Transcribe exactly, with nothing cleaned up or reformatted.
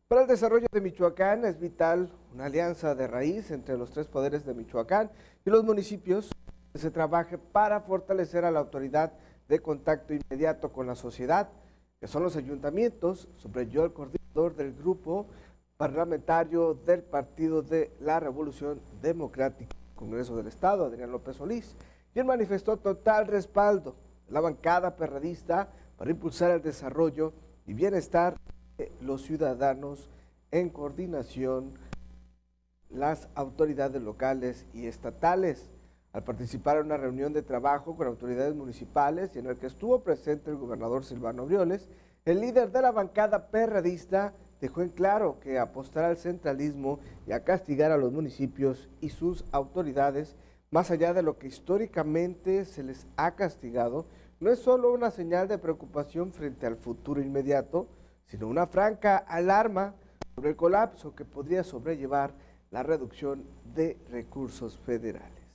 Para el desarrollo de Michoacán es vital una alianza de raíz entre los tres poderes de Michoacán y los municipios, que se trabaje para fortalecer a la autoridad de contacto inmediato con la sociedad, que son los ayuntamientos, subrayó el coordinador del grupo parlamentario del Partido de la Revolución Democrática, Congreso del Estado, Adrián López Solís, quien manifestó total respaldo de la bancada perredista para impulsar el desarrollo y bienestar de los ciudadanos en coordinación las autoridades locales y estatales. Al participar en una reunión de trabajo con autoridades municipales y en el que estuvo presente el gobernador Silvano Aureoles, el líder de la bancada perredista dejó en claro que apostará al centralismo y a castigar a los municipios y sus autoridades, más allá de lo que históricamente se les ha castigado, no es solo una señal de preocupación frente al futuro inmediato, sino una franca alarma sobre el colapso que podría sobrellevar la reducción de recursos federales.